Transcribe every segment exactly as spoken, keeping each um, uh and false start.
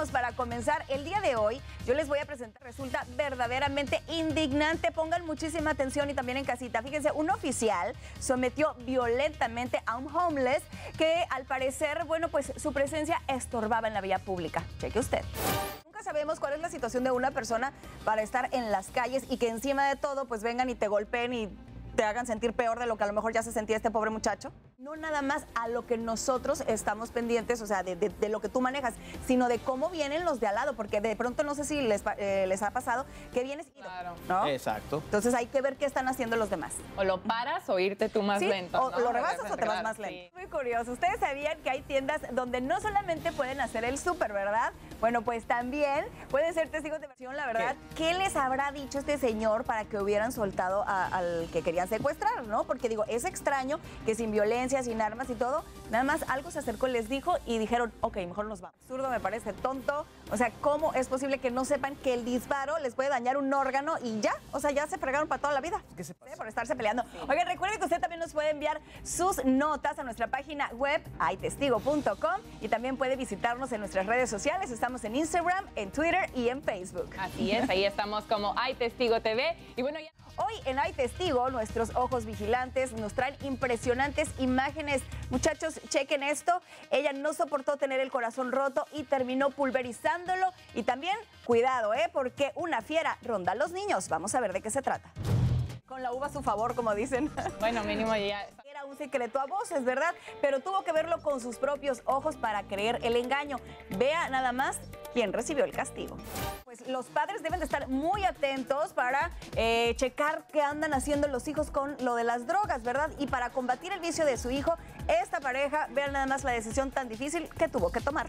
vámonos para comenzar. El día de hoy yo les voy a presentar, resulta verdaderamente indignante. Pongan muchísima atención y también en casita. Fíjense, un oficial sometió violentamente a un homeless que al parecer, bueno, pues su presencia estorbaba en la vía pública. Cheque usted. Nunca sabemos cuál es la situación de una persona para estar en las calles y que encima de todo pues vengan y te golpeen y te hagan sentir peor de lo que a lo mejor ya se sentía este pobre muchacho. No nada más a lo que nosotros estamos pendientes, o sea, de, de, de lo que tú manejas, sino de cómo vienen los de al lado, porque de pronto no sé si les, eh, les ha pasado que vienes ido, claro. ¿no? Exacto. Entonces hay que ver qué están haciendo los demás. O lo paras o irte tú más ¿Sí? lento. O ¿no? lo rebasas o te vas Claro, más lento. sí. Muy curioso. Ustedes sabían que hay tiendas donde no solamente pueden hacer el súper, ¿verdad? Bueno, pues también pueden ser testigos de versión, la verdad. ¿Qué? ¿Qué les habrá dicho este señor para que hubieran soltado a, al que querían secuestrar, no? Porque digo, es extraño que sin violencia, sin armas y todo, nada más algo se acercó, les dijo y dijeron, ok, mejor nos vamos. Absurdo, me parece tonto. O sea, ¿cómo es posible que no sepan que el disparo les puede dañar un órgano y ya? O sea, ya se fregaron para toda la vida. ¿Qué se pasa? Por estarse peleando. Sí. Oigan, recuerden que usted también nos puede enviar sus notas a nuestra página web, ay testigo punto com, y también puede visitarnos en nuestras redes sociales. Estamos en Instagram, en Twitter y en Facebook. Así es, ahí estamos como Ay Testigo T V. Y bueno, ya... Hoy en Ay Testigo, nuestros ojos vigilantes nos traen impresionantes imágenes. Muchachos, chequen esto. Ella no soportó tener el corazón roto y terminó pulverizándolo. Y también, cuidado, ¿eh? Porque una fiera ronda a los niños. Vamos a ver de qué se trata. Con la uva a su favor, como dicen. Bueno, mínimo ya... Era un secreto a voces, ¿verdad? Pero tuvo que verlo con sus propios ojos para creer el engaño. Vea nada más quién recibió el castigo. Pues los padres deben de estar muy atentos para eh, checar qué andan haciendo los hijos con lo de las drogas, ¿verdad? Y para combatir el vicio de su hijo, esta pareja, vean nada más la decisión tan difícil que tuvo que tomar.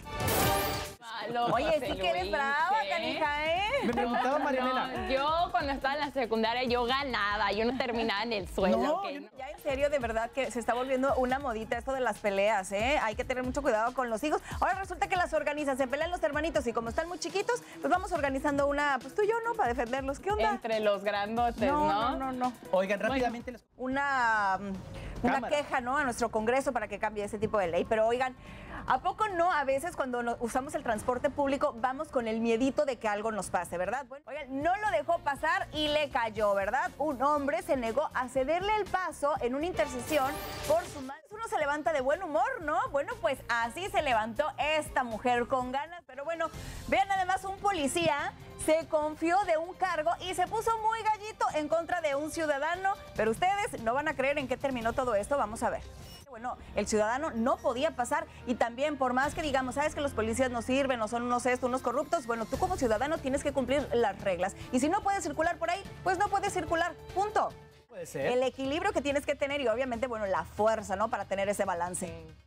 Malo, Oye, José sí que eres Luis, brava, ¿eh? canija, ¿eh? Me preguntaba Marianela. No, yo cuando estaba en la secundaria yo ganaba, yo no terminaba en el suelo. No, ¿okay? yo no. Ya en serio, de verdad que se está volviendo una modita esto de las peleas, ¿eh? Hay que tener mucho cuidado con los hijos. Ahora resulta que las organizan, se pelean los hermanitos y como están muy chiquitos, pues vamos organizando una, pues tú y yo, ¿no? Para defenderlos. ¿Qué onda? Entre los grandotes, no, ¿no? no, no, no. Oigan, rápidamente les... Una, una Cámara. queja, ¿no? A nuestro Congreso para que cambie ese tipo de ley. Pero oigan, ¿a poco no? A veces cuando nos usamos el transporte público vamos con el miedito de que algo nos pase, ¿verdad? Bueno, oigan, no lo dejó pasar y le cayó, ¿verdad? Un hombre se negó a cederle el paso en una intersección por su mal. Uno se levanta de buen humor, ¿no? Bueno, pues así se levantó esta mujer con ganas. Pero bueno, vean además un policía se confió de un cargo y se puso muy gallito en contra de un ciudadano. Pero ustedes no van a creer en qué terminó todo esto. Vamos a ver. Bueno, el ciudadano no podía pasar y también por más que digamos, sabes que los policías no sirven o son unos estos, unos corruptos, bueno, tú como ciudadano tienes que cumplir las reglas. Y si no puedes circular por ahí, pues no puedes circular, punto. Puede ser. El equilibrio que tienes que tener y obviamente, bueno, la fuerza, ¿no? Para tener ese balance. Sí.